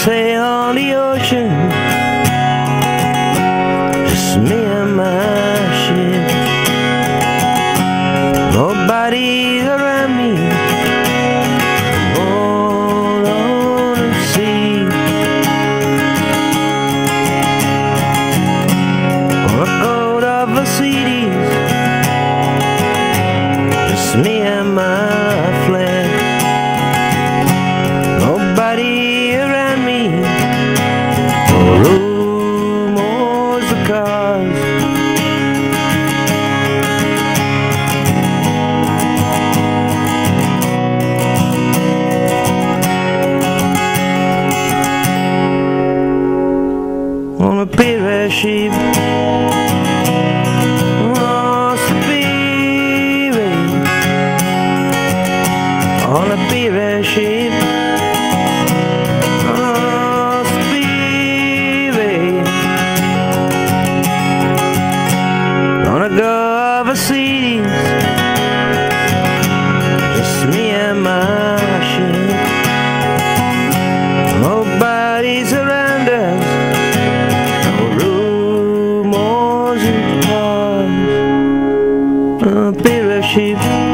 sail on the ocean, just me and my ship. Nobody's around me, all on the sea. On a coat of the cities, just me and my flag. Nobody around me, no room or the cars. On a pirate ship, on spirit, on a pirate ship, on spirit, gonna go overseas, just me and my ship. Nobody's around us, a pirate ship.